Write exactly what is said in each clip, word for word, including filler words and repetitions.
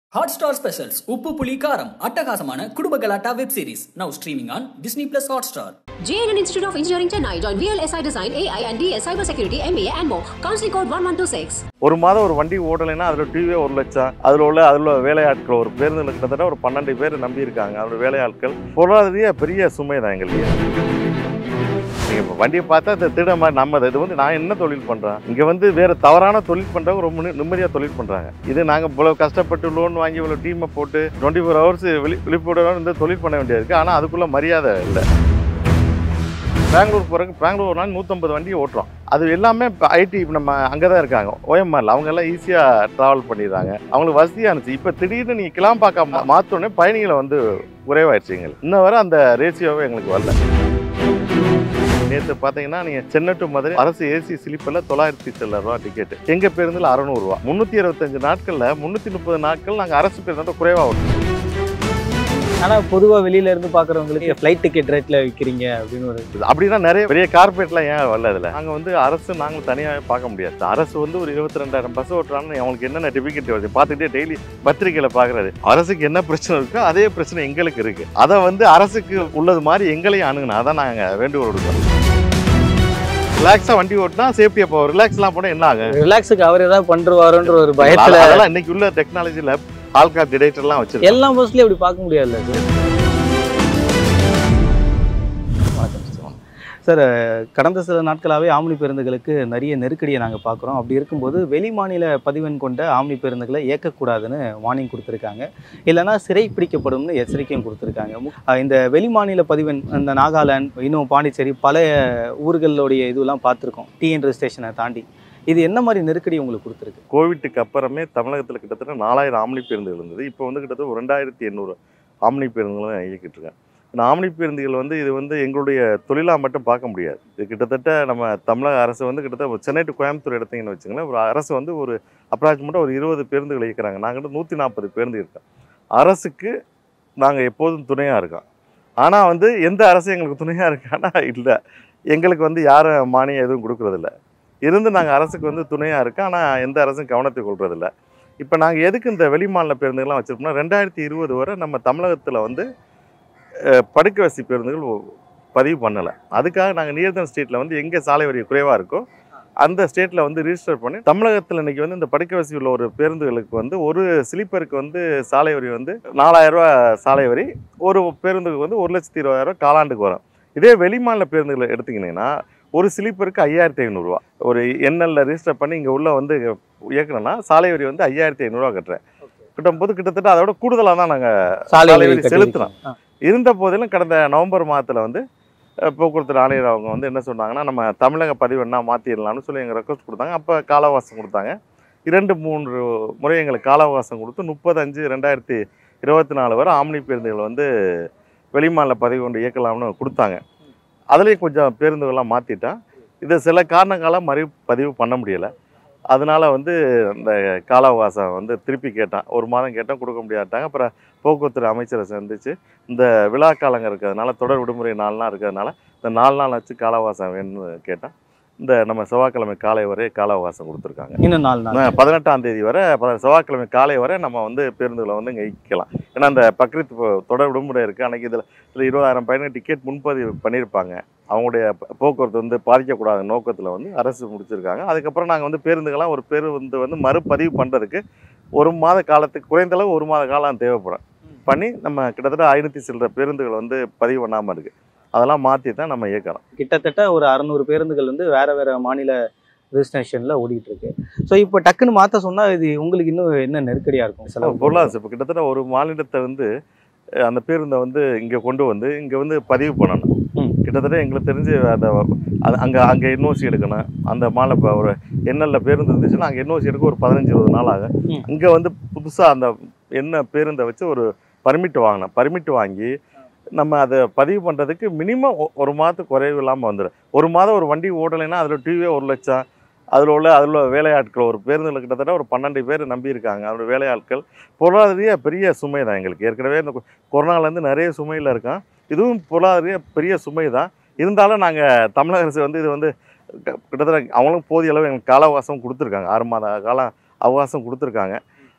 Hotstar Specials உப்பு புளி காரம் அட்டகாசமான குடும்ப கலாட்டா web series now streaming on Disney Plus Hotstar. J N N Institute of Engineering Chennai join V L S I Design, A I and D S Cyber Security, M B A and more. Counseling code one one two six. ஒரு மாதம் ஒரு வண்டி ஓடலைன்னா அதில் டிவியே ஒரு லட்சம் அதில் உள்ள அதில் உள்ள வேலையாட்கள் ஒரு பேருந்து கிட்டத்தட்ட ஒரு பன்னெண்டு பேர் நம்பி இருக்காங்க. அதோட வேலையாட்கள் பொருளாதார பெரிய சுமை தான் எங்களுக்கு. நீங்கள் இப்போ வண்டியை பார்த்தா இந்த திட மாதிரி நம்ம இது வந்து நான் என்ன தொழில் பண்ணுறேன், இங்கே வந்து வேறு தவறான தொழில் பண்ணுறவங்க ரொம்ப நிம்மதியாக தொழில் பண்ணுறாங்க. இது நாங்கள் இவ்வளோ கஷ்டப்பட்டு லோன் வாங்கி இவ்வளோ டீமை போட்டு டுவெண்ட்டி ஃபோர் ஹவர்ஸ் வெளி விழிப்புடன் வந்து தொழில் பண்ண வேண்டியது இருக்குது. ஆனால் அதுக்குள்ளே மரியாதை இல்லை. பெங்களூர் போகிறக்கு பெங்களூர் நாள் நூற்றம்பது வண்டியை ஓட்டுறோம். அது எல்லாமே இப்போ ஐடி நம்ம அங்கே தான் இருக்காங்க. ஓஎம்ஆரில் அவங்கெல்லாம் ஈஸியாக ட்ராவல் பண்ணிடுறாங்க, அவங்களுக்கு வசதியாக இருந்துச்சு. இப்போ திடீர்னு நீங்கள் கிளாம்பாக்கம் மாற்றோடனே பயணிகளை வந்து குறைவாயிடுச்சு. எங்களுக்கு இன்னும் வர அந்த ரேஷியோவே எங்களுக்கு வரல. நேற்று பார்த்தீங்கன்னா நீங்கள் சென்னை டு மதுரை அரசு ஏசி ஸ்லீப்பரில் தொள்ளாயிரத்தி சில்லரை ரூபா டிக்கெட்டு, எங்கள் பேருந்தில் அறநூறுவா. முந்நூற்றி இருபத்தஞ்சு நாட்களில் முந்நூற்றி முப்பது நாட்கள் நாங்கள் அரசு பேருந்து குறைவாக ஓட்டுறோம். ஆனால் பொதுவாக வெளியில இருந்து பார்க்குறவங்களுக்கு ஃப்ளைட் டிக்கெட் ரேட்டில் விற்கிறீங்க அப்படின்னு ஒரு அப்படின்னா நிறைய பெரிய கார்பரேட்லாம் ஏன் வரல இதில். நாங்கள் வந்து அரசு நாங்கள் தனியாக பார்க்க முடியாது. அரசு வந்து ஒரு இருபத்தி ரெண்டாயிரம் பஸ் ஓட்டுறாங்கன்னு அவங்களுக்கு என்னென்ன டிஃபிகல்ட்டி வருது பார்த்துக்கிட்டே டெய்லி பத்திரிகையில் பார்க்குறது. அரசுக்கு என்ன பிரச்சனை இருக்கோ அதே பிரச்சனை எங்களுக்கு இருக்குது. அதை வந்து அரசுக்கு உள்ளது மாதிரி எங்களையும் அணுகுனா அதான் நாங்கள் வேண்டுகோள் கொடுக்குறோம். ரிலாக்ஸாக வண்டி ஓட்டினா சேஃப்டி. அப்போ ரிலாக்ஸ்லாம் போனால் என்ன ஆகும்? ரிலாக்ஸுக்கு அவர் ஏதாவது பண்ணுருவாருன்ற ஒரு பயத்தில் அதெல்லாம் இன்னைக்கு உள்ள டெக்னாலஜியில் ஆல்கார் டிடெக்டர்லாம் வச்சு எல்லா பஸ்லேயும் அப்படி பார்க்க முடியாதுல்ல சார். கடந்த சில நாட்களாகவே ஆம்னி பேருந்துகளுக்கு நிறைய நெருக்கடியை நாங்கள் பார்க்குறோம். அப்படி இருக்கும்போது வெளி மாநில பதிவெண் கொண்ட ஆம்னி பேருந்துகளை இயக்கக்கூடாதுன்னு வார்னிங் கொடுத்துருக்காங்க, இல்லைனா சிறை பிடிக்கப்படும்னு எச்சரிக்கையும் கொடுத்துருக்காங்க. இந்த வெளி மாநில பதிவெண் இந்த நாகாலாந்து இன்னும் பாண்டிச்சேரி பல ஊர்களுடைய இதுவெல்லாம் பார்த்துருக்கோம் டிஎன் ரெஜிஸ்ட்ரேஷனை தாண்டி. இது என்ன மாதிரி நெருக்கடி உங்களுக்கு கொடுத்துருக்கு? கோவிட்டுக்கு அப்புறமே தமிழகத்தில் கிட்டத்தட்ட நாலாயிரம் ஆம்னி பேருந்துகள் இருந்தது. இப்போ வந்து கிட்டத்தட்ட ஒரு ரெண்டாயிரத்தி எண்ணூறு ஆம்னி பேருந்துகளும் இயக்கிட்டு இருக்கேன். இந்த ஆம்னி பேருந்துகள் வந்து இது வந்து எங்களுடைய தொழிலாக மட்டும் பார்க்க முடியாது. இது கிட்டத்தட்ட நம்ம தமிழக அரசு வந்து கிட்டத்தட்ட சென்னை டு கோயம்புத்தூர் எடுத்தீங்கன்னு வச்சுங்களேன், ஒரு அரசு வந்து ஒரு அப்ராக்சிமேட்டாக ஒரு இருபது பேருந்துகள் இயக்குறாங்க. நாங்கள் கிட்ட நூற்றி நாற்பது பேருந்து இருக்கோம். அரசுக்கு நாங்கள் எப்போதும் துணையாக இருக்கோம். ஆனால் வந்து எந்த அரசு எங்களுக்கு துணையாக இருக்கான்னா இல்லை, எங்களுக்கு வந்து யாரும் மானியம் எதுவும் கொடுக்குறதில்ல. இருந்து நாங்கள் அரசுக்கு வந்து துணையாக இருக்கோம், ஆனால் எந்த அரசும் கவனத்தை கொள்றதில்ல. இப்போ நாங்கள் எதுக்கு இந்த வெளிமாநில பேருந்துகள்லாம் வச்சுருப்போம்னா, ரெண்டாயிரத்தி இருபது வரை நம்ம தமிழகத்தில் வந்து படுக்க வசதி பேருந்துகள் பதிவு பண்ணலை. அதுக்காக நாங்கள் நியர்தன் ஸ்டேட்டில் வந்து எங்கே சாலை வரி குறைவாக இருக்கோ அந்த ஸ்டேட்டில் வந்து ரிஜிஸ்டர் பண்ணி தமிழகத்தில் இன்றைக்கி வந்து இந்த படுக்க வசதி உள்ள ஒரு பேருந்துகளுக்கு வந்து ஒரு ஸ்லீப்பருக்கு வந்து சாலை வரி வந்து நாலாயிரரூவா சாலை வரி, ஒரு பேருந்துக்கு வந்து ஒரு லட்சத்தி இருபதாயிரரூவா காலாண்டுக்கு வரும். இதே வெளிமாநில பேருந்துகளை எடுத்திங்கன்னா ஒரு ஸ்லீப்பருக்கு ஐயாயிரத்தி ஐநூறுரூவா ஒரு என்எல்ல ரிஜிஸ்டர் பண்ணி இங்கே உள்ள வந்து இயக்கணும்னா சாலை வரி வந்து ஐயாயிரத்தி ஐநூறுரூவா கட்டுறேன். கிட்டும்போது கிட்டத்தட்ட அதோட கூடுதலாக தான் நாங்கள் சாலை வரி செலுத்தினோம். இருந்த போதிலும் கடந்த நவம்பர் மாதத்தில் வந்து போக்குவரத்து ஆணையர் அவங்க வந்து என்ன சொன்னாங்கன்னா, நம்ம தமிழக பதிவெண்ணா மாற்றிடலாம்னு சொல்லி எங்கள் ரெக்வஸ்ட் கொடுத்தாங்க. அப்போ கால அவகாசம் கொடுத்தாங்க. இரண்டு மூன்று முறை எங்களுக்கு கால அவகாசம் கொடுத்து முப்பது அஞ்சு ரெண்டாயிரத்தி இருபத்தி நாலு வரை ஆம்னி பேருந்துகள் வந்து வெளிமாநில பதிவு கொண்டு இயக்கலாம்னு கொடுத்தாங்க. அதுலேயும் கொஞ்சம் பேருந்துகள்லாம் மாற்றிட்டான். இதை சில காரணங்களாக மறு பதிவு பண்ண முடியலை. அதனால் வந்து அந்த கால அவகாசம் வந்து திருப்பி கேட்டான். ஒரு மாதம் கேட்டால் கொடுக்க முடியாட்டாங்க. அப்புறம் போக்குவரத்து அமைச்சரை சந்தித்து இந்த விழா காலங்கள் இருக்கிறதுனால தொடர் விடுமுறை நாலு நாள் இருக்கிறதுனால இந்த நாலு நாள் வச்சு கால அவகாசம் வேணும்னு கேட்டான். இந்த நம்ம செவ்வாய்க்கிழமை காலை வரை கால அவகாசம் கொடுத்துருக்காங்க. இன்னும் நாலு நாள் பதினெட்டாம் தேதி வரை செவ்வாய்க்கிழமை காலை வரை நம்ம வந்து பேருந்துகளை வந்து இங்கே இயக்கலாம். ஏன்னா அந்த பக்ரீத் தொடர் விடுமுறை இருக்குது. அன்றைக்கி இதில் இதில் இருபதாயிரம் பயணம் டிக்கெட் முன்பதிவு பண்ணியிருப்பாங்க. அவங்களுடைய போக்குவரத்து வந்து பாதிக்கக்கூடாத நோக்கத்தில் வந்து அரசு முடிச்சிருக்காங்க. அதுக்கப்புறம் நாங்கள் வந்து பேருந்துகள்லாம் ஒரு பேருந்து வந்து மறுபதிவு பண்ணுறதுக்கு ஒரு மாத காலத்துக்கு குறைந்தளவு ஒரு மாத காலம் தேவைப்படும். பண்ணி நம்ம கிட்டத்தட்ட ஐநூற்றி சில்லற பேருந்துகள் வந்து பதிவு பண்ணாமல் இருக்குது. அதெல்லாம் மாற்றி தான் நம்ம இயக்கலாம். கிட்டத்தட்ட ஒரு அறநூறு பேருந்துகள் வந்து வேறு வேறு மாநில ரெஜிஸ்ட்ரேஷனில் ஓடிட்டு இருக்கு. ஸோ இப்போ டக்குன்னு மாற்ற சொன்னால் இது உங்களுக்கு இன்னும் என்ன நெருக்கடியாக இருக்கும்? சில பொருளாதார இப்போ கிட்டத்தட்ட ஒரு மாநிலத்தை வந்து அந்த பேருந்தை வந்து இங்கே கொண்டு வந்து இங்கே வந்து பதிவு பண்ணணும். கிட்டத்தட்ட எங்களுக்கு தெரிஞ்சு அந்த அங்கே அங்கே என்ஓசி எடுக்கணும். அந்த மாநில இப்போ ஒரு என்எல்ல பேருந்து இருந்துச்சுன்னா அங்கே என்ஓசி எடுக்க ஒரு பதினஞ்சு இருபது நாள் ஆகும். இங்கே வந்து புதுசாக அந்த என்ன பேருந்தை வச்சு ஒரு பர்மிட் வாங்கினோம். பர்மிட் வாங்கி நம்ம அதை பதிவு பண்ணுறதுக்கு மினிமம் ஒரு மாதத்துக்கு குறைவு இல்லாமல் வந்துடும். ஒரு மாதம் ஒரு வண்டி ஓடலைன்னா அதில் டிவியே ஒரு லட்சம் அதில் உள்ள அதில் உள்ள வேலையாட்கள் ஒரு பேருந்தில் கிட்டத்தட்ட ஒரு பன்னெண்டு பேர் நம்பி இருக்காங்க. அதோட வேலையாட்கள் பொருளாதார பெரிய சுமை தான் எங்களுக்கு. ஏற்கனவே இந்த கொரோனாலேருந்து நிறைய சுமையில் இருக்கோம். இதுவும் பொருளாதார பெரிய சுமை தான். இருந்தாலும் நாங்கள் தமிழக அரசு வந்து இது வந்து கிட்டத்தட்ட அவங்களும் போதிய அளவு எங்களுக்கு கால அவகாசம் கொடுத்துருக்காங்க. ஆறு மாத காலம் அவகாசம் கொடுத்துருக்காங்க.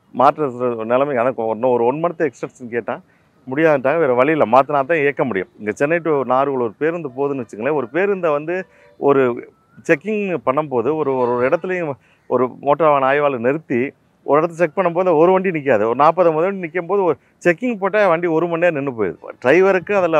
மாற்ற நிலைமை. எனக்கு இன்னும் ஒரு ஒன் மந்த் எக்ஸ்டென்ஷன் கேட்டால் முடியாதுட்டாங்க, வேறு வழியில் மாற்றினா தான் இயக்க முடியும். இங்கே சென்னை டு நாகர்கோவில் ஒரு பேருந்து போகுதுன்னு வச்சுங்களேன், ஒரு பேருந்தை வந்து ஒரு செக்கிங் பண்ணும்போது ஒரு ஒரு இடத்துலையும் ஒரு மோட்டார் வாகன ஆய்வாளர் நிறுத்தி ஒரு இடத்துல செக் பண்ணும்போது ஒரு வண்டி நிற்காது, ஒரு நாற்பது ஐம்பது வண்டி நிற்கும் போது ஒரு செக்கிங் போட்டால் வண்டி ஒரு மணி நேரம் நின்று போயிடுது. டிரைவருக்கு அதில்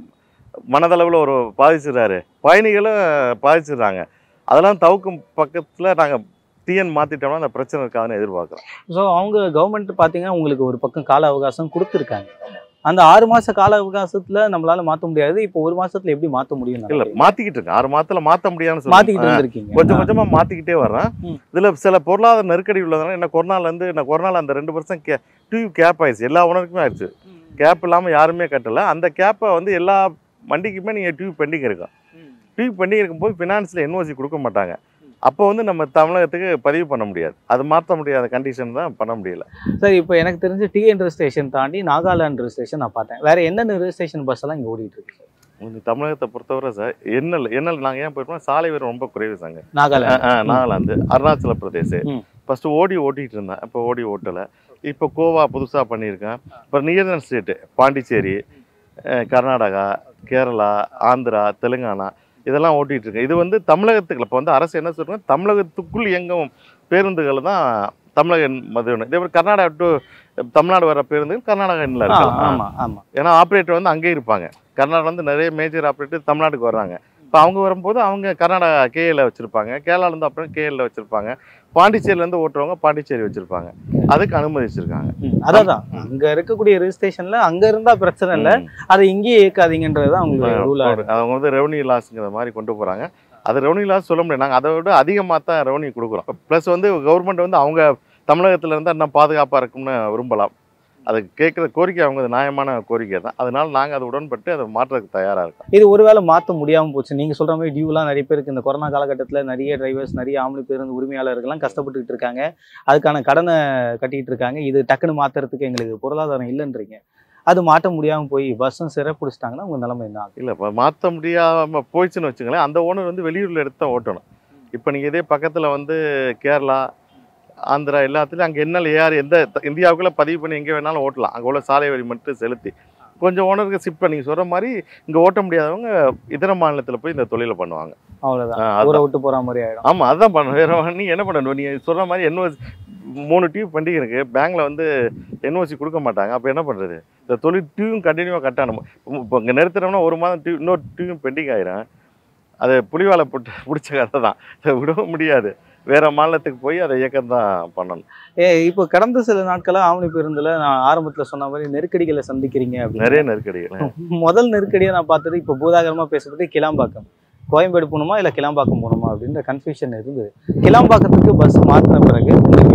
மனதளவில் ஒரு பாதிச்சிடுறாரு, பயணிகளும் பாதிச்சிடுறாங்க. அதெல்லாம் தவிர்க்கும் பக்கத்தில் நாங்கள் டிஎன் மாற்றிட்டோம்னா அந்த பிரச்சனை இருக்காதுன்னு எதிர்பார்க்குறோம். ஸோ அவங்க கவர்மெண்ட் பார்த்தீங்கன்னா உங்களுக்கு ஒரு பக்கம் கால அவகாசம் கொடுத்துருக்காங்க. அந்த ஆறு மாத கால அவகாசத்தில் நம்மளால மாற்ற முடியாது, இப்போ ஒரு மாதத்தில் எப்படி மாற்ற முடியும்? இல்லை, மாற்றிக்கிட்டு இருக்கேன். ஆறு மாதத்தில் மாற்ற முடியாதுன்னு மாற்றிக்கிட்டு இருந்திருக்கீங்க. கொஞ்சம் கொஞ்சமாக மாற்றிக்கிட்டே வர்றேன். இதில் சில பொருளாதார நெருக்கடி உள்ளதுனால என்ன கொரோனாலேருந்து என்ன கொரோனாவில் அந்த ரெண்டு வருஷம் கே டியூப் கேப் ஆயிடுச்சு, எல்லா உணர்வுக்குமே ஆயிடுச்சு. கேப் இல்லாமல் யாருமே கட்டலை. அந்த கேப்பை வந்து எல்லா வண்டிக்குமே நீங்கள் டியூப் பெண்டிங் இருக்கும். டியூப் பெண்டிங் இருக்கும்போது ஃபினான்ஸில் என்ஓசி கொடுக்க மாட்டாங்க. அப்போ வந்து நம்ம தமிழகத்துக்கு பதிவு பண்ண முடியாது, அது மாற்ற முடியாத கண்டிஷன் தான் பண்ண முடியல. சரி, இப்போ எனக்கு தெரிஞ்சு டிஎன் ரெஜிஸ்ட்ரேஷன் தாண்டி நாகாலாந்து ரெஜிஸ்ட்ரேஷன் நான் பார்த்தேன். வேறு என்னென்ன ரெஜிஸ்ட்ரேஷன் பஸ் எல்லாம் இங்கே ஓடிட்டு இருக்கு சார்? கொஞ்சம் தமிழகத்தை பொறுத்தவரை சார் எண்ணல் எண்ணல் நாங்கள் ஏன் போயிருப்போம், சாலை வேறு ரொம்ப குறைவு சாங்க. நாகாலாந்து நாகாலாந்து அருணாச்சல பிரதேச ஃபஸ்ட்டு ஓடி ஓட்டிகிட்டு இருந்தேன், இப்போ ஓடி ஓட்டலை. இப்போ கோவா புதுசாக பண்ணியிருக்கேன். இப்போ நியர்தன் ஸ்டேட்டு பாண்டிச்சேரி, கர்நாடகா, கேரளா, ஆந்திரா, தெலுங்கானா இதெல்லாம் ஓட்டிகிட்டு இருக்கேன். இது வந்து தமிழகத்துக்கு இப்போ வந்து அரசு என்ன சொல்கிறாங்க, தமிழகத்துக்குள் இயங்கும் பேருந்துகள் தான் தமிழக மதுவன். இதே மாதிரி கர்நாடகா டு தமிழ்நாடு வர பேருந்துகள் கர்நாடகா எண்ணில் இருக்கலாம். ஆமாம் ஆமாம். ஏன்னா ஆப்ரேட்டர் வந்து அங்கேயே இருப்பாங்க. கர்நாடகா வந்து நிறைய மேஜர் ஆப்ரேட்டர் தமிழ்நாட்டுக்கு வர்றாங்க. இப்போ அவங்க வரும்போது அவங்க கர்நாடகா கேஎல்ல வச்சுருப்பாங்க, கேரளாலேருந்து அப்புறம் கேஎல்ல வச்சுருப்பாங்க, பாண்டிச்சேரியிலேருந்து ஓட்டுறவங்க பாண்டிச்சேரி வச்சுருப்பாங்க. அதுக்கு அனுமதி வச்சுருக்காங்க. அதான் அங்கே இருக்கக்கூடிய ரெஜிஸ்ட்ரேஷனில் அங்கே இருந்தால் பிரச்சனை இல்லை, அதை இங்கேயே இயக்காதீங்கன்றது தான் அவங்களுக்கு ரூல். அவங்க வந்து ரெவன்யூ லாஸுங்கிற மாதிரி கொண்டு போகிறாங்க. அது ரெவன்யூ லாஸ் சொல்ல முடியாது, நாங்கள் அதை விட அதிகமாக தான் ரெவன்யூ கொடுக்குறோம். ப்ளஸ் வந்து கவர்மெண்ட் வந்து அவங்க தமிழகத்தில் இருந்தால் இன்னும் பாதுகாப்பாக இருக்கும்னு விரும்பலாம். அது கேட்குற கோரிக்கை அவங்க நியாயமான கோரிக்கை தான். அதனால நாங்கள் அதை உடன்பட்டு அதை மாற்றுறதுக்கு தயாராக இருக்கோம். இது ஒருவேளை மாற்ற முடியாமல் போச்சு, நீங்கள் சொல்கிற மாதிரி டியூலாம் நிறைய பேருக்கு இந்த கொரோனா காலகட்டத்தில் நிறைய டிரைவர்ஸ் நிறைய ஆம்னி பேருந்து உரிமையாளர்கள்லாம் கஷ்டப்பட்டுக்கிட்டு இருக்காங்க, அதுக்கான கடனை கட்டிக்கிட்டு இருக்காங்க. இது டக்குன்னு மாற்றுறதுக்கு எங்களுக்கு பொருளாதாரம் இல்லைன்றீங்க, அது மாற்ற முடியாமல் போய் பஸ்ஸும் சிறப்பிடிச்சிட்டாங்கன்னா உங்கள் நிலைமை என்ன ஆகும்? இல்லை, இப்போ மாற்ற முடியாமல் போயிடுச்சுன்னு வச்சுங்களேன், அந்த ஓனர் வந்து வெளியூரில் எடுத்து தான் ஓட்டணும். இப்போ நீங்கள் இதே பக்கத்தில் வந்து கேரளா, ஆந்திரா எல்லாத்துலேயும் அங்கே என்ன யார் எந்த இந்தியாவுக்குள்ளே பதிவு பண்ணி எங்கே வேணாலும் ஓட்டலாம். அங்கே உள்ள சாலை வரி மட்டும் செலுத்தி கொஞ்சம் ஓனருக்கு ஷிஃப்ட் பண்ணி சொல்கிற மாதிரி இங்கே ஓட்ட முடியாதவங்க இதர மாநிலத்தில் போய் இந்த தொழிலை பண்ணுவாங்க. அவ்வளோதான், ஊரை விட்டு போகிற மாதிரி ஆகிடும். ஆமாம், அதுதான் பண்ணணும். வேறு நீ என்ன பண்ணணும், நீ சொல்கிற மாதிரி என்ஓசி மூணு டியூப் பண்டிகை இருக்குது, பேங்கில் வந்து என்ஓசி கொடுக்க மாட்டாங்க. அப்போ என்ன பண்ணுறது, இந்த தொழில் டியூவும் கண்டினியூவாக கட்டணும். இப்போ இங்கே நிறுத்துறோம்னா ஒரு மாதம் டியூ இன்னொரு டியூவும் பெண்டிங் ஆகிடும். அது புலிவாலை போட்டு பிடிச்ச கதை தான், அதை விடவும் முடியாது. வேற மாநிலத்துக்கு போய் அதை இயக்கம் தான் பண்ணணும். ஏ இப்போ கடந்த சில நாட்களாக ஆம்னி பேருந்தில் நான் ஆரம்பத்தில் சொன்ன மாதிரி நெருக்கடிகளை சந்திக்கிறீங்க அப்படின்னு. நிறைய நெருக்கடிகள். முதல் நெருக்கடியை நான் பார்த்தது இப்போ பூதாகரமாக பேசப்பட்டு கிளாம்பாக்கம், கோயம்பேடு போகணுமா இல்லை கிளாம்பாக்கம் போகணுமா அப்படின்ற கன்ஃபியூஷன் இருந்தது. கிளாம்பாக்கத்துக்கு பஸ் மாற்றின பிறகு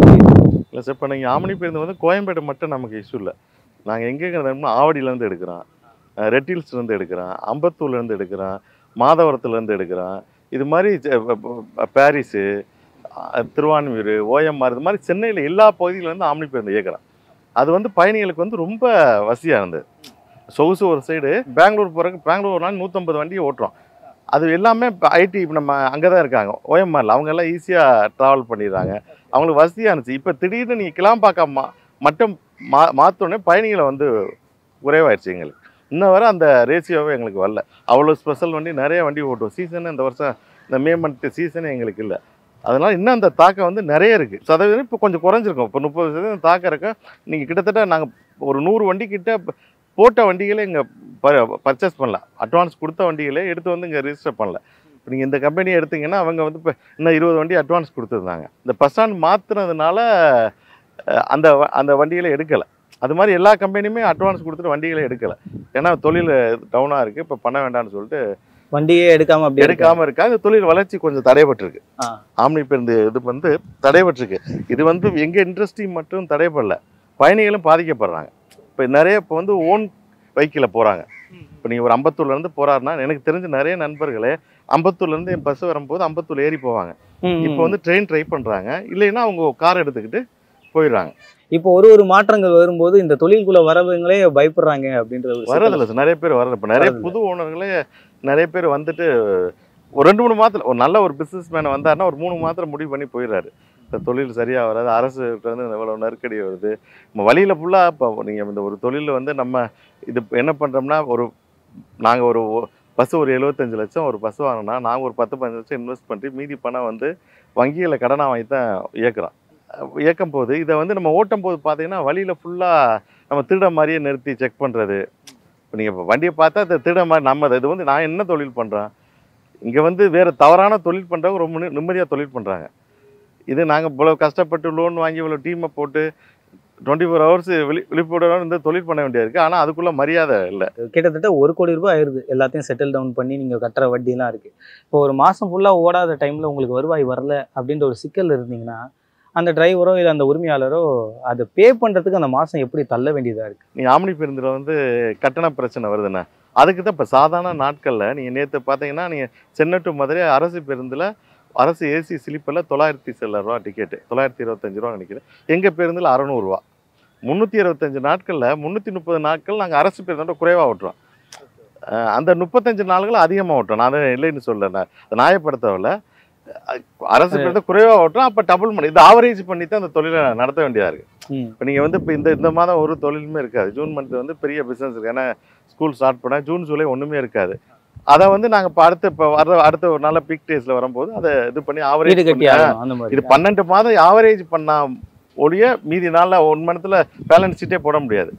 இல்லை சார், இப்போ நீங்கள் ஆம்னி பேருந்து வந்து கோயம்பேடு மட்டும் நமக்கு இஷ்யூ இல்லை. நாங்கள் எங்கேங்க ஆவடியிலேருந்து எடுக்கிறோம், ரெட்டில்ஸ்லேருந்து எடுக்கிறோம், அம்பத்தூர்லேருந்து எடுக்கிறோம், மாதவரத்துலேருந்து எடுக்கிறோம். இது மாதிரி பாரிஸு, திருவான்மியூர், ஓஎம்ஆர் இது மாதிரி சென்னையில் எல்லா பகுதியிலேருந்து ஆம்னி பேருந்து இயக்குறோம். அது வந்து பயணிகளுக்கு வந்து ரொம்ப வசதியாக இருந்தது. சொகுசு ஒரு சைடு, பெங்களூர் போகிறக்கு பெங்களூர் ஒரு நாள் நூற்றம்பது வண்டியை ஓட்டுறோம். அது எல்லாமே இப்போ ஐடி இப்போ நம்ம அங்கே தான் இருக்காங்க ஓஎம்ஆரில், அவங்க எல்லாம் ஈஸியாக ட்ராவல் பண்ணிடுறாங்க, அவங்களுக்கு வசதியாக இருந்துச்சு. இப்போ திடீர்னு நீங்கள் கிளாம்பாக்கம் மா மட்டும் மா மாற்றோடனே பயணிகளை வந்து குறைவாயிடுச்சு. எங்களுக்கு இன்னும் வர அந்த ரேஷியோவே எங்களுக்கு வரல. அவ்வளோ ஸ்பெஷல் வண்டி நிறைய வண்டி ஓட்டுவோம். சீசனு இந்த வருஷம் இந்த மே மந்த்து சீசனே எங்களுக்கு இல்லை. அதனால் இன்னும் அந்த தாக்கம் வந்து நிறைய இருக்குது. சதவீதம் இப்போ கொஞ்சம் குறைஞ்சிருக்கும். இப்போ முப்பது சதவீதம் தாக்கம் இருக்கும். நீங்கள் கிட்டத்தட்ட நாங்கள் ஒரு நூறு வண்டி கிட்ட போட்ட வண்டிகளே இங்கே ப பர்ச்சேஸ் பண்ணல, அட்வான்ஸ் கொடுத்த வண்டிகளே எடுத்து வந்து இங்கே ரிஜிஸ்டர் பண்ணல. இப்போ நீங்கள் இந்த கம்பெனியை எடுத்திங்கன்னா அவங்க வந்து இப்போ இன்னும் இருபது வண்டி அட்வான்ஸ் கொடுத்துருந்தாங்க. இந்த பஸ் ஸ்டாண்ட் மாற்றுனதுனால அந்த அந்த வண்டிகளை எடுக்கலை. அது மாதிரி எல்லா கம்பெனியுமே அட்வான்ஸ் கொடுத்துட்டு வண்டிகளை எடுக்கலை. ஏன்னா தொழில் டவுனாக இருக்குது, இப்போ பண்ண வேண்டாம்னு சொல்லிட்டு வண்டியே எடுக்காமல் அப்படி எடுக்காமல் இருக்கா. இந்த தொழில் வளர்ச்சி கொஞ்சம் தடைபட்டிருக்கு. ஆம்னி பேருந்து இது வந்து தடைபட்டிருக்கு. இது வந்து எங்கள் இண்டஸ்ட்ரி மட்டும் தடைப்படல, பயணிகளும் பாதிக்கப்படுறாங்க. இப்போ நிறைய இப்போ வந்து ஓன் வெஹிக்கிளில் போகிறாங்க. இப்போ நீங்கள் ஒரு அம்பத்தூர்லேருந்து போகிறாருன்னா எனக்கு தெரிஞ்ச நிறைய நண்பர்களே அம்பத்தூர்லேருந்து என் பஸ் வரும்போது அம்பத்தூர் ஏறி போவாங்க. இப்போ வந்து ட்ரெயின் ட்ரை பண்ணுறாங்க, இல்லைன்னா அவங்க கார் எடுத்துக்கிட்டு போயிடுறாங்க. இப்போ ஒரு ஒரு மாற்றங்கள் வரும்போது இந்த தொழிலுக்குள்ள வரவங்களே பயப்படுறாங்க அப்படின்றது வரதில்லை சார். நிறைய பேர் வரல. இப்போ நிறைய புது ஓனர்களே நிறைய பேர் வந்துட்டு ஒரு ரெண்டு மூணு மாதத்தில் ஒரு நல்ல ஒரு பிஸ்னஸ் மேனை வந்தாருன்னா ஒரு மூணு மாதத்தில் முடிவு பண்ணி போயிடுறாரு. இந்த தொழில் சரியாக வராது, அரசு வந்து இவ்வளோ நெருக்கடி வருது. நம்ம வழியில் ஃபுல்லாக இப்போ நீங்கள் இந்த ஒரு தொழிலில் வந்து நம்ம இது என்ன பண்ணுறோம்னா, ஒரு நாங்கள் ஒரு பஸ்ஸு ஒரு எழுபத்தஞ்சு லட்சம் ஒரு பஸ் வாங்கினா நாங்கள் ஒரு பத்து பதினஞ்சு லட்சம் இன்வெஸ்ட் பண்ணி மீதி பணம் வந்து வங்கியில் கடனாக வாங்கி தான் இயக்குறோம். இயக்கும் போது இதை வந்து நம்ம ஓட்டும் போது பார்த்தீங்கன்னா வழியில் ஃபுல்லாக நம்ம திருட மாதிரியே நிறுத்தி செக் பண்ணுறது. இப்போ நீங்கள் இப்போ வண்டியை பார்த்தா அது திருட மாதிரி நம்ம இது வந்து நான் என்ன தொழில் பண்ணுறேன், இங்கே வந்து வேறு தவறான தொழில் பண்ணுறவங்க ரொம்ப நிம்மதியாக தொழில் பண்ணுறாங்க. இது நாங்கள் இவ்வளோ கஷ்டப்பட்டு லோன் வாங்கி இவ்வளோ டீமை போட்டு டுவெண்ட்டி ஃபோர் ஹவர்ஸ் விழி விழிப்புடன் வந்து தொழில் பண்ண வேண்டியது இருக்குது. ஆனால் அதுக்குள்ளே மரியாதை இல்லை. கிட்டத்தட்ட ஒரு கோடி ரூபாய் ஆயிடுது எல்லாத்தையும் செட்டில் டவுன் பண்ணி நீங்கள் கட்டுற வட்டிலாம் இருக்குது. இப்போ ஒரு மாதம் ஃபுல்லாக ஓடாத டைமில் உங்களுக்கு வருவாய் வரல அப்படின்ற ஒரு சிக்கல் இருந்தீங்கன்னா அந்த டிரைவரோ இல்லை அந்த உரிமையாளரோ அதை பே பண்ணுறதுக்கு அந்த மாதம் எப்படி தள்ள வேண்டியதாக இருக்குது? நீங்கள் ஆம்னி பேருந்தில் வந்து கட்டண பிரச்சனை வருதுண்ணே, அதுக்கு தான் இப்போ சாதாரண நாட்களில் நீங்கள் நேற்று பார்த்தீங்கன்னா நீங்கள் சென்னை டு மதுரை அரசு பேருந்தில் அரசு ஏசி ஸ்லீப்பரில் தொள்ளாயிரத்தி சில ரூபா டிக்கெட்டு தொள்ளாயிரத்தி இருபத்தஞ்சி ரூபா நினைக்கிறேன். எங்கள் பேருந்தில் அறநூறுவா. முந்நூற்றி இருபத்தஞ்சி நாட்களில் முந்நூற்றி முப்பது நாட்கள் நாங்கள் அரசு பேருந்தோட குறைவாக ஓட்டுறோம். அந்த முப்பத்தஞ்சு நாட்கள் அதிகமாக ஓட்டுறோம். நான் அதை இல்லைன்னு சொல்ல, நான் நியாயப்படுத்தவில்லை. அரசு பேருந்து குறைவாக ஓட்டுறோம். அப்போ டபுள் பண்ணி இது ஆவரேஜ் பண்ணி தான் அந்த தொழிலை நடத்த வேண்டியதாக இருக்குது. இப்போ நீங்கள் வந்து இப்போ இந்த இந்த மாதம் ஒரு தொழிலுமே இருக்காது. ஜூன் மந்த் வந்து பெரிய பிஸ்னஸ் இருக்குது. ஏன்னா ஸ்கூல் ஸ்டார்ட் பண்ணால் ஜூன் ஜூலை ஒன்றுமே இருக்காது. அதை வந்து நாங்கள் இப்போ அடுத்த இப்போ வர அடுத்த ஒரு நல்ல பீக் டேஸில் வரும்போது அதை இது பண்ணி ஆவரேஜ் இது பன்னெண்டு மாதம் ஆவரேஜ் பண்ணால் ஒழிய மீதி நாளில் ஒன் மந்த்தில் பேலன்ஸ் ஷீட்டே போட முடியாது.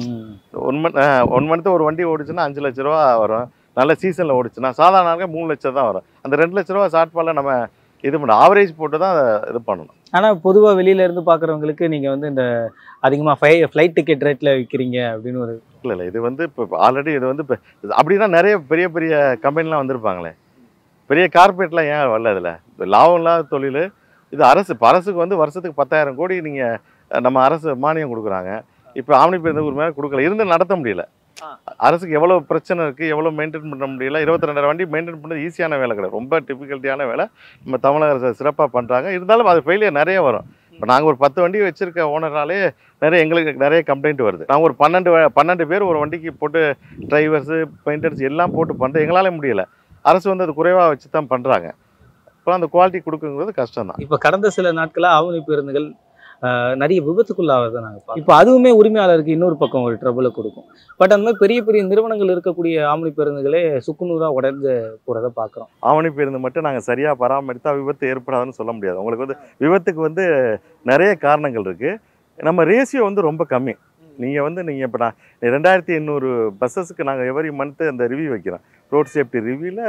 ஒன் மந்த் ஒன் மந்த்து ஒரு வண்டி ஓடிச்சுன்னா அஞ்சு லட்ச ரூபா வரும். நல்ல சீசனில் ஓடிச்சுன்னா சாதாரண நாட்கள் மூணு லட்சம் தான் வரும். அந்த ரெண்டு லட்ச ரூபா ஷார்ட்ஃபாலில் நம்ம இது பண்ண ஆவரேஜ் போட்டு தான் அதை இது பண்ணணும். ஆனால் பொதுவாக வெளியிலேருந்து பார்க்குறவங்களுக்கு நீங்கள் வந்து இந்த அதிகமாக ஃபை ஃப்ளைட் டிக்கெட் ரேட்டில் விற்கிறீங்க அப்படின்னு ஒரு இல்லை இல்லை இது வந்து இப்போ ஆல்ரெடி இது வந்து இப்போ அப்படின்னா நிறைய பெரிய பெரிய கம்பெனிலாம் வந்திருப்பாங்களே, பெரிய கார்பரேட்லாம் ஏன் வரல? இதில் லாபம் இல்லாத தொழில் இது. அரசு இப்போ அரசுக்கு வந்து வருஷத்துக்கு பத்தாயிரம் கோடி நீங்கள் நம்ம அரசு மானியம் கொடுக்குறாங்க. இப்போ ஆம்னி பேருந்து ஒரு மேலே கொடுக்கல, இருந்து நடத்த முடியல. அரசுக்கு எவ்வளோ பிரச்சனை இருக்குது, எவ்வளோ மெயின்டைன் பண்ண முடியல. இருபத்தி ரெண்டாயிரம் வண்டி மெயின்டைன் பண்ணது ஈஸியான வேலை கிடையாது, ரொம்ப டிஃபிகல்ட்டியான வேலை. நம்ம தமிழக அரசு சிறப்பாக பண்ணுறாங்க. இருந்தாலும் அது ஃபெயிலியர் நிறைய வரும். இப்போ நாங்கள் ஒரு பத்து வண்டி வச்சுருக்க ஓனர்னாலே நிறைய எங்களுக்கு நிறைய கம்ப்ளைண்ட் வருது. நாங்கள் ஒரு பன்னெண்டு பன்னெண்டு பேர் ஒரு வண்டிக்கு போட்டு டிரைவர்ஸு பெயிண்டர்ஸ் எல்லாம் போட்டு பண்ணுறது எங்களால் முடியலை. அரசு வந்து அது குறைவாக வச்சு தான் பண்ணுறாங்க. இப்போ அந்த குவாலிட்டி கொடுக்குங்கிறது கஷ்டம் தான். இப்போ கடந்த சில நாட்களாக ஆவணி பேருந்துகள் நிறைய விபத்துக்குள்ளாகிறத நாங்கள் பார்ப்போம். இப்போ அதுவுமே உரிமையாளருக்கு இன்னொரு பக்கம் ஒரு ட்ரபிளை கொடுக்கும். பட் அந்த மாதிரி பெரிய பெரிய நிறுவனங்கள் இருக்கக்கூடிய ஆவணி பேருந்துகளே சுக்குநூறாக உடஞ்சு போகிறத பார்க்குறோம். ஆவணி பேருந்து மட்டும் நாங்கள் சரியாக பராமரித்தா விபத்து ஏற்படாதுன்னு சொல்ல முடியாது. உங்களுக்கு வந்து விபத்துக்கு வந்து நிறைய காரணங்கள் இருக்குது. நம்ம ரேஷியோ வந்து ரொம்ப கம்மி. நீங்கள் வந்து நீங்கள் இப்போ நான் ரெண்டாயிரத்தி எண்ணூறு பஸ்ஸஸுக்கு நாங்கள் எவரி மந்த்து அந்த ரிவ்யூ வைக்கிறோம். ரோட் சேஃப்டி ரிவ்யூவில்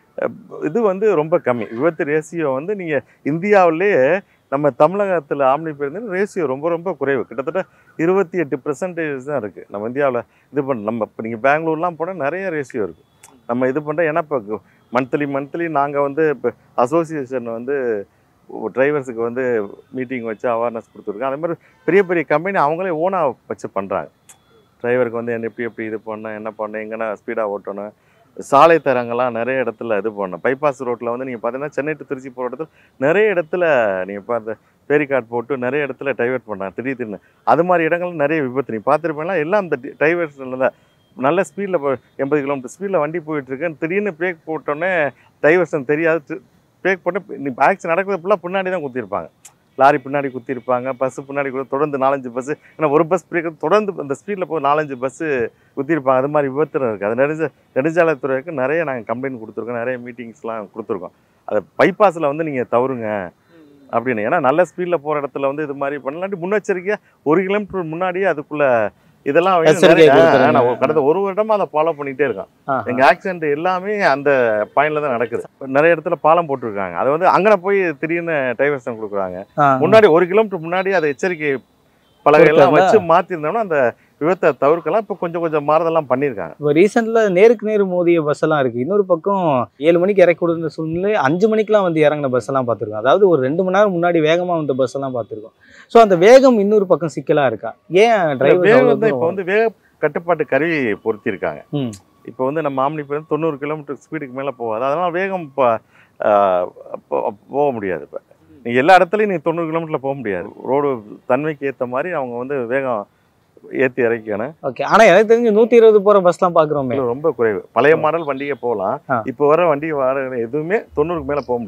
இது வந்து ரொம்ப கம்மி. விபத்து ரேஷியோ வந்து நீங்கள் இந்தியாவிலேயே நம்ம தமிழகத்தில் ஆம்னி பேருந்து ரேஷியோ ரொம்ப ரொம்ப குறைவு. கிட்டத்தட்ட இருபத்தி எட்டு பெர்சன்டேஜ் தான் இருக்குது நம்ம இந்தியாவில். இது பண்ண நம்ம இப்போ நீங்கள் பெங்களூர்லாம் போனால் நிறைய ரேஷியோ இருக்குது. நம்ம இது பண்ணுறோம். ஏன்னா இப்போ மந்த்லி மந்த்லி நாங்கள் வந்து இப்போ அசோசியேஷன் வந்து டிரைவர்ஸுக்கு வந்து மீட்டிங் வச்சு அவேர்னஸ் கொடுத்துருக்கோம். அதே மாதிரி பெரிய பெரிய கம்பெனி அவங்களே ஓனாக வச்சு பண்ணுறாங்க. டிரைவருக்கு வந்து என்ன எப்படி எப்படி இது பண்ணணும், என்ன பண்ணணும், எங்கன்னா ஸ்பீடாக ஓட்டணும், சாலை தரங்கள்லாம் நிறைய இடத்துல இது பண்ணணும். பைபாஸ் ரோட்டில் வந்து நீங்கள் பார்த்தீங்கன்னா சென்னை டு திருச்சி போகிற இடத்துல நிறைய இடத்துல நீங்கள் பார்த்த பேரிகார்ட் போட்டு நிறைய இடத்துல டைவர்ட் பண்ணுறாங்க திடீர்னு. அது மாதிரி இடங்கள் நிறைய விபத்து நீ பார்த்துருப்பீங்களா. எல்லாம் இந்த டைவர்ஷனில் தான் நல்ல ஸ்பீடில் எண்பது கிலோமீட்டர் ஸ்பீடில் வண்டி போயிட்டுருக்கேன், திடீர்னு பிரேக் போட்டோன்னே டைவர்ஷன் தெரியாது, பிரேக் போட்டு நீ ஆக்சிடென்ட் நடக்கிறது ஃபுல்லாக பின்னாடி தான் குத்திருப்பாங்க. லாரி பின்னாடி குத்திருப்பாங்க, பஸ்ஸு பின்னாடி கூட தொடர்ந்து நாலஞ்சு பஸ்ஸு, ஏன்னா ஒரு பஸ் பிரேக் தொடர்ந்து அந்த ஸ்பீடில் போய் நாலஞ்சு பஸ்ஸு குத்திருப்பாங்க. அது மாதிரி விபத்து இருக்குது. அது நெடுஞ்ச நெடுஞ்சாலைத்துறைக்கு நிறைய நாங்கள் கம்ப்ளைண்ட் கொடுத்துருக்கோம், நிறைய மீட்டிங்ஸ்லாம் கொடுத்துருக்கோம். அதை பைபாஸில் வந்து நீங்கள் தவறுங்க அப்படின்னு. ஏன்னா நல்ல ஸ்பீடில் போகிற இடத்துல வந்து இது மாதிரி பண்ணலான்ட்டு முன்னெச்சரிக்கையாக ஒரு கிலோமீட்டர் முன்னாடியே அதுக்குள்ளே இதெல்லாம் நான் கடந்த ஒரு வருடமா அதை ஃபாலோ பண்ணிகிட்டே இருக்கேன். எங்கள் ஆக்சிடென்ட் எல்லாமே அந்த பாயிண்ட்ல தான் நடக்குது. நிறைய இடத்துல பாலம் போட்டிருக்காங்க. அதை வந்து அங்கே போய் திடீர்னு டைவர்ஷன் கொடுக்குறாங்க. முன்னாடி ஒரு கிலோமீட்டர் முன்னாடி அதை எச்சரிக்கை பலகையெல்லாம் வச்சு மாற்றிருந்தோம்னா அந்த விபத்தை தவிர்க்கலாம். இப்போ கொஞ்சம் கொஞ்சம் மாறுதெல்லாம் பண்ணியிருக்காங்க. இப்போ ரீசெண்டில் நேருக்கு நேர் மோதிய பஸ் எல்லாம் இருக்குது. இன்னொரு பக்கம் ஏழு மணிக்கு இறக்கி கொடுத்த சூழ்நிலை அஞ்சு மணிக்கெலாம் வந்து இறங்கின பஸ் எல்லாம் பார்த்துருக்கோம். அதாவது ஒரு ரெண்டு மணி நேரம் முன்னாடி வேகமாக வந்த பஸ் எல்லாம் பார்த்துருக்கோம். ஸோ அந்த வேகம் இன்னொரு பக்கம் சிக்கலாக இருக்கா? ஏன் டிரைவர் வந்து இப்போ வந்து வேக கட்டுப்பாட்டு கருவி பொருத்திருக்காங்க. இப்போ வந்து நம்ம ஆம்னி பேருந்து தொண்ணூறு கிலோமீட்டர் ஸ்பீடுக்கு மேலே போகாது. அதனால் வேகம் இப்போ போக முடியாது. இப்போ நீங்கள் எல்லா இடத்துலையும் நீங்கள் தொண்ணூறு கிலோமீட்டரில் போக முடியாது. ரோடு தன்மைக்கு ஏற்ற மாதிரி அவங்க வந்து வேகம் ஏற்றி இறக்கணும். ஓகே. ஆனால் எனக்கு தெரிஞ்சு நூற்றி இருபது போகிற பஸ்லாம் பார்க்குறோம், ரொம்ப குறைவு. பழைய மாடல் வண்டியே போகலாம். இப்போ வர வண்டி வர எதுவுமே தொண்ணூறுக்கு மேலே போக முடியாது.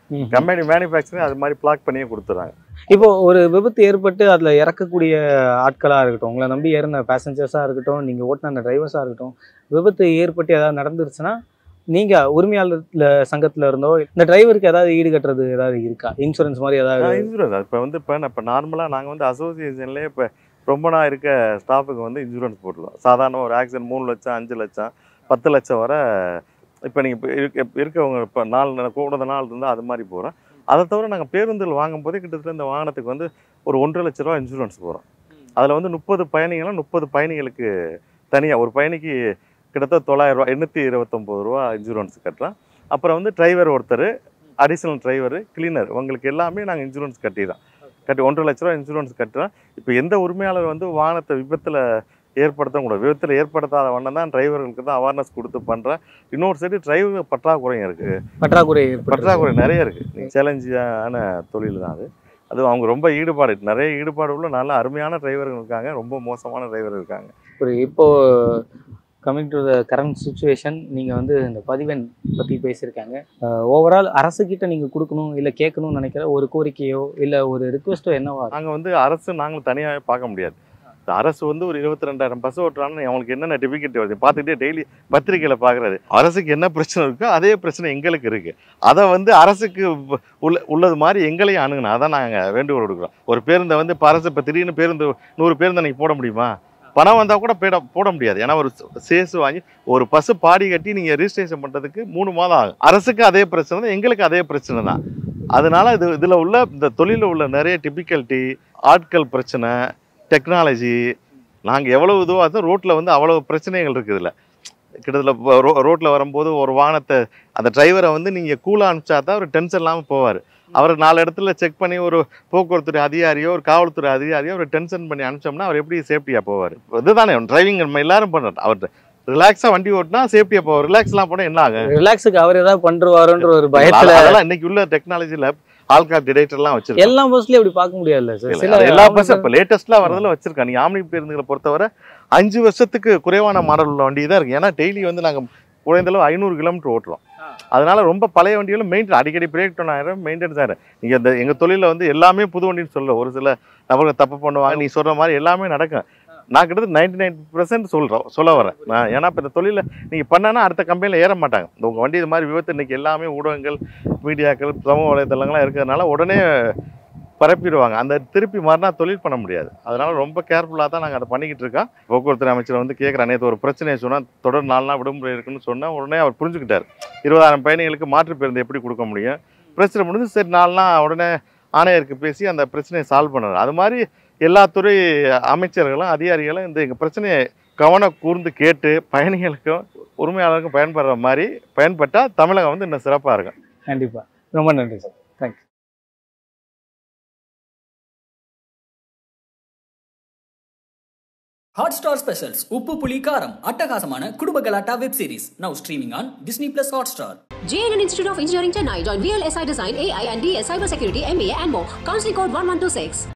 கம்பெனி மேனுஃபேக்சரிங் அது மாதிரி பிளாக் பண்ணியே கொடுத்துறாங்க. இப்போ ஒரு விபத்து ஏற்பட்டு அதில் இறக்கக்கூடிய ஆட்களாக இருக்கட்டும், உங்களை நம்பி ஏறின பேசஞ்சர்ஸாக இருக்கட்டும், நீங்கள் ஓட்டின அந்த டிரைவர்ஸாக இருக்கட்டும், விபத்து ஏற்பட்டு ஏதாவது நடந்துருச்சுன்னா நீங்கள் உரிமையாளர் சங்கத்தில் இருந்தோ இந்த டிரைவருக்கு ஏதாவது ஈடு கட்டுறது ஏதாவது இருக்கா? இன்சூரன்ஸ் மாதிரி ஏதாவது? இன்சூரன்ஸ் இப்போ வந்து இப்போ இப்போ நார்மலாக நாங்கள் வந்து அசோசியேஷன்லேயே இப்போ ரொம்ப நாள் இருக்க ஸ்டாஃபுக்கு வந்து இன்சூரன்ஸ் போட்டுருவோம். சாதாரண ஒரு ஆக்சிடென்ட் மூணு லட்சம் அஞ்சு லட்சம் பத்து லட்சம் வரை இப்போ நீங்கள் இப்போ இருக்க இருக்கவங்க இப்போ நாலு கூட நாள் இருந்தால் அது மாதிரி போகிறோம். அதை தவிர நாங்கள் பேருந்தில் வாங்கும்போதே கிட்டத்தட்ட இந்த வாகனத்துக்கு வந்து ஒரு ஒன்றரை லட்ச ரூபா இன்சூரன்ஸ் போகிறோம். அதில் வந்து முப்பது பயணிகளும் முப்பது பயணிகளுக்கு தனியாக ஒரு பயணிக்கு கிட்டத்தட்ட தொள்ளாயிரம் ரூபா எண்ணூற்றி இருபத்தொம்போது ரூபா இன்சூரன்ஸ் கட்டுறோம். அப்புறம் வந்து டிரைவர் ஒருத்தர், அடிஷ்னல் டிரைவரு, கிளீனர், உங்களுக்கு எல்லாமே நாங்கள் இன்சூரன்ஸ் கட்டிடுறோம். கட்டி ஒன்றரை லட்ச ரூபா இன்சூரன்ஸ் கட்டுறோம். இப்போ எந்த உரிமையாளர் வந்து வாகனத்தை விபத்தில் ஏற்படுத்தக்கூடாது, விபத்தில் ஏற்படுத்தாத வண்ணம் தான் டிரைவர்களுக்கு தான் அவேர்னஸ் கொடுத்து பண்ணுறேன். இன்னொரு சைடு டிரைவர் பற்றாக்குறையும் இருக்குது. பற்றாக்குறை பற்றாக்குறை நிறைய இருக்குது. நீங்கள் சேலஞ்சான தொழில் தான் அது. அது அவங்க ரொம்ப ஈடுபாடு நிறைய ஈடுபாடு உள்ள நல்ல அருமையான டிரைவர்கள் இருக்காங்க, ரொம்ப மோசமான டிரைவர் இருக்காங்க. ஒரு இப்போது coming to the current situation, நீங்கள் வந்து இந்த பதிவெண் பற்றி பேசியிருக்காங்க. ஓவரால் அரசுக்கிட்ட நீங்கள் கொடுக்கணும் இல்லை கேட்கணும்னு நினைக்கிற ஒரு கோரிக்கையோ இல்லை ஒரு ரிக்வெஸ்ட்டோ என்னவா? நாங்கள் வந்து அரசு நாங்கள் தனியாகவே பார்க்க முடியாது. அரசு வந்து ஒரு இருபத்தி ரெண்டாயிரம் பஸ் ஓட்டுறான்னு அவங்களுக்கு என்னென்ன டிஃபிகல்ட்டி வருது பார்த்துக்கிட்டே டெய்லி பத்திரிகையில் பார்க்குறது. அரசுக்கு என்ன பிரச்சனை இருக்கோ அதே பிரச்சனை எங்களுக்கு இருக்குது. அதை வந்து அரசுக்கு உள்ள உள்ளது மாதிரி எங்களையும் அணுகணும். அதான் நாங்கள் வேண்டுகோள் கொடுக்குறோம். ஒரு பேருந்தை வந்து இப்போ அரசு இப்போ திடீர்னு பேருந்து நூறு பேருந்து நீங்கள் போட முடியுமா? பணம் வந்தால் கூட போட போட முடியாது. ஏன்னா ஒரு சேஸ் வாங்கி ஒரு பஸ்ஸு பாடி கட்டி நீங்கள் ரிஜிஸ்ட்ரேஷன் பண்ணுறதுக்கு மூணு மாதம் ஆகும். அரசுக்கு அதே பிரச்சனை தான், எங்களுக்கு அதே பிரச்சனை தான். அதனால இது இதில் உள்ள இந்த தொழிலில் உள்ள நிறைய டிபிகல்ட்டி, ஆட்கள் பிரச்சனை, டெக்னாலஜி, நாங்கள் எவ்வளோ இதுவாக ரோட்டில் வந்து அவ்வளோ பிரச்சனைகள் இருக்குது. இதில் கிட்டத்தட்ட ரோ ரோட்டில் வரும்போது ஒரு வாகனத்தை அந்த டிரைவரை வந்து நீங்கள் கூலாக அனுப்பிச்சா தான் ஒரு டென்ஷன் இல்லாமல் போவார். அவர் நாலு இடத்துல செக் பண்ணி ஒரு போக்குவரத்துறை அதிகாரியோ ஒரு காவல்துறை அதிகாரியோ ஒரு டென்ஷன் பண்ணி அனுப்பிச்சோம்னா அவர் எப்படி சேஃப்டியாக போவார்? இதுதானே டிரைவிங் நம்ம எல்லாரும் பண்ணுறோம். அவர் ரிலாக்ஸாக வண்டி ஓட்டினா சேஃப்டியாக போவார். ரிலாக்ஸ்லாம் போனால் என்ன ஆகும்? ரிலாக்ஸுக்கு அவர் ஏதாவது பண்ணுவாருன்ற ஒரு பயத்தில் அதெல்லாம் இன்னைக்கு உள்ள டெக்னாலஜியில் ஆல்கார் டிடெக்டர்லாம் வச்சிருக்கோம். எல்லா பஸ்லயும் அப்படி பார்க்க முடியாதுல்ல சார்? சில எல்லா பஸ் இப்போ லேட்டஸ்ட்லாம் வரதுல வச்சிருக்காங்க. நீ ஆம்னி பேருந்துகளை பொறுத்தவரை அஞ்சு வருஷத்துக்கு குறைவான மாடல் உள்ள வண்டி தான் இருக்குது. ஏன்னா டெய்லி வந்து நாங்கள் குறைந்தளவு ஐநூறு கிலோமீட்டர் ஓட்டுறோம். அதனால ரொம்ப பழைய வண்டிகளும் மெயின்டைன் அடிக்கடி பிரேக் டவுன் ஆயிரம் மெயின்டெனன்ஸ் ஆயிரும். நீங்கள் இந்த எங்கள் தொழிலில் வந்து எல்லாமே புது வண்டின்னு சொல்ல ஒரு சில நபர்கள் தப்பு பண்ணுவாங்க. நீ சொல்கிற மாதிரி எல்லாமே நடக்கும். நான் கிட்டத்தட்ட நைன்டி நைன் பர்சன்ட் சொல்கிறோம் சொல்ல வரேன் நான். ஏன்னா இப்போ இந்த தொழிலில் நீங்கள் பண்ணனா அடுத்த கம்பெனியில் ஏற மாட்டாங்க. உங்கள் வண்டி இது மாதிரி விபத்து இன்றைக்கி எல்லாமே ஊடகங்கள், மீடியாக்கள், சமூக வலைதளங்கள்லாம் இருக்கிறதுனால உடனே பரப்பிடுவாங்க. அந்த திருப்பி மறுநாள் தொழில் பண்ண முடியாது. அதனால் ரொம்ப கேர்ஃபுல்லாக தான் நாங்கள் அதை பண்ணிக்கிட்டு இருக்கோம். போக்குவரத்து அமைச்சர் வந்து கேட்குறேன், நேற்று ஒரு பிரச்சனையை சொன்னால் தொடர் நாலு நாள் விடுமுறை இருக்குன்னு சொன்னால் உடனே அவர் புரிஞ்சுக்கிட்டார். இருபதாயிரம் பயணிகளுக்கு மாற்று பேருந்து எப்படி கொடுக்க முடியும்? பிரச்சனை முடிஞ்சு சரி நாலு நாள் உடனே ஆணையருக்கு பேசி அந்த பிரச்சனையை சால்வ் பண்ணுறாரு. அது மாதிரி எல்லா துறை அமைச்சர்களும் அதிகாரிகளும் இந்த எங்கள் பிரச்சனையை கவனம் கூர்ந்து கேட்டு பயணிகளுக்கும் உரிமையாளருக்கும் பயன்படுற மாதிரி பயன்பட்டால் தமிழகம் வந்து இன்னும் சிறப்பாக இருக்கும். கண்டிப்பாக. ரொம்ப நன்றி சார். தேங்க்ஸ். Hotstar Specials உப்பு புளி காரம் அட்டகாசமான குடும்ப கலாட்டா web series now streaming on Disney Plus Hotstar. J N N Institute of Engineering Chennai. Join V L S I Design, A I and D S Cyber Security, M B A and more. Counseling code one one two six.